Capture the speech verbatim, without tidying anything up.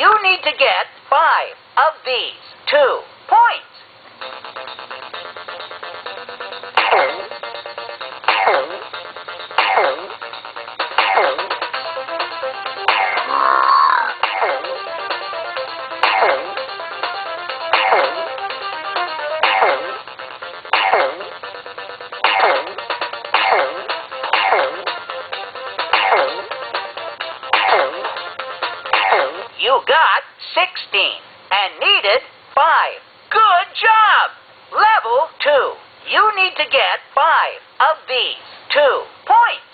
You need to get five of these two points. You got sixteen and needed five. Good job! Level two. You need to get five of these two points.